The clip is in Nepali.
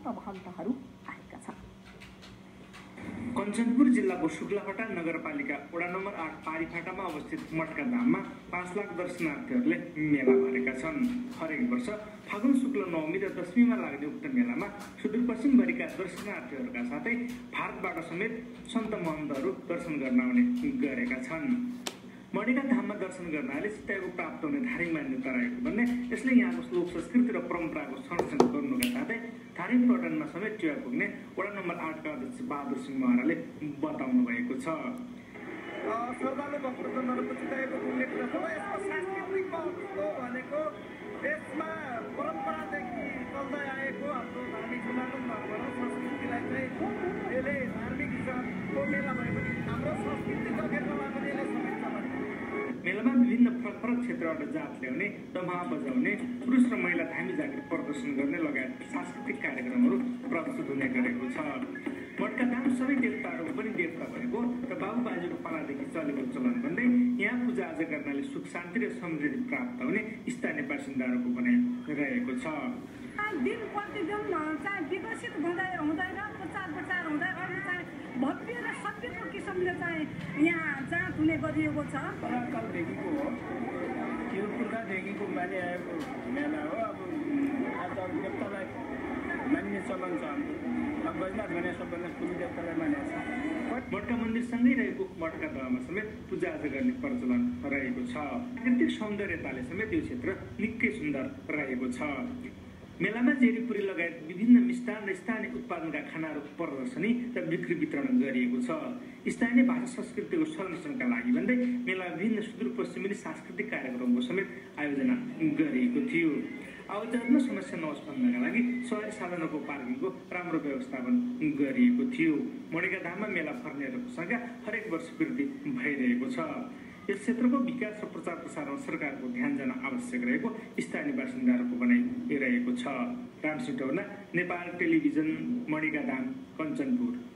भक्तभन्तहरू आएका छन्। कञ्चनपुर जिल्लाको शुक्लाफाटा नगरपालिका वडा नम्बर 8 पारीफाटामा अवस्थित मटका धाममा 5 लाख दर्शनार्थीहरूले मेला भरेका छन्। हरेक वर्ष फागुन शुक्ल नवमी र दशमीमा लाग्ने उक्त मेलामा सुदूरपश्चिमभरिका दर्शनार्थीहरूका साथै भारतबाट समेत सन्त महन्तहरू दर्शन गर्न आउने गरेका छन्। मणिका धाममा दर्शन गर्नाले सिद्धाइको प्राप्त हुने धार्मिक मान्यता रहेको भन्ने यसले यहाँको लोक संस्कृति र परम्पराको संरक्षण गर्नुका साथै धार्मिक पर्यटनमा समेट टेवा पुग्ने वडा नम्बर 8 का अध्यक्ष बहादुर सिंह महराले बताउनु भएको छ। श्रद्धालु भक्तजनहरूको सिद्धाइको उल्लेख गर्छ। यसको सांस्कृतिक महत्त्व भनेको यसमा परम्परादेखि चल्दै आएको हाम्रो धार्मिक सनातन धर्म र संस्कृतिलाई चाहिँ यसले धार्मिक हिसाबको मेला भए पनि हाम्रो संस्कृति जोगाउनलाई पनि यसले समेट्छ। मेलामा विभिन्न फरक फरक क्षेत्रबाट जात ल्याउने, दमाहा बजाउने, पुरुष र महिला धामी जागिर प्रदर्शन गर्ने लगायत सांस्कृतिक कार्यक्रमहरू प्रस्तुत हुने गरेको छ। मटका धाम सबै देवताहरूको पनि देवता भएको र बाबु बाजेको पालादेखि चलेको चलन भन्दै यहाँ पूजाआजा गर्नाले सुख शान्ति र समृद्धि प्राप्त हुने स्थानीय बासिन्दाहरूको भनाइ रहेको छ। दिन प्रतिदिन चाहिँ विकसित हुँदै हुँदैन, प्रचार हुँदै अहिले चाहिँ भव्य र सभ्यको किसिमले चाहिँ यहाँ जाँच हुने गरिएको छ। पुराकालदेखिको हो, त्यो पुर्खादेखिको मानि आएको मेला हो। अब आज देवतालाई मान्ने चलन छ हाम्रो। अब बैजनाथ भने सबभन्दा ठुलो देवतालाई मानेको छ। मटका मन्दिरसँगै रहेको मटका दहमा समेत पूजाआजा गर्ने प्रचलन रहेको छ। प्राकृतिक सौन्दर्यताले समेत यो क्षेत्र निकै सुन्दर रहेको छ। मेलामा जेरीपुरी लगायत विभिन्न मिष्टान र स्थानीय उत्पादनका खानाहरू प्रदर्शनी र बिक्री वितरण गरिएको छ। स्थानीय भाषा संस्कृतिको संरक्षणका लागि भन्दै मेला विभिन्न सुदूरपश्चिमेली सांस्कृतिक कार्यक्रमको समेत आयोजना गरिएको थियो। आवाजाहीमा समस्या नहोस् भन्नका लागि सवारी साधनहरूको पार्किङको राम्रो व्यवस्थापन गरिएको थियो। मणिका धाममा मेला फर्नेहरूको संख्या हरेक वर्ष वृद्धि भइरहेको छ। यस क्षेत्रको विकास र प्रचार प्रसारमा सरकारको ध्यान जान आवश्यक रहेको स्थानीय बासिन्दाहरूको भनाइ रहेको छ। रामसिंह टौना, नेपाल टेलिभिजन, मणिका धाम, कञ्चनपुर।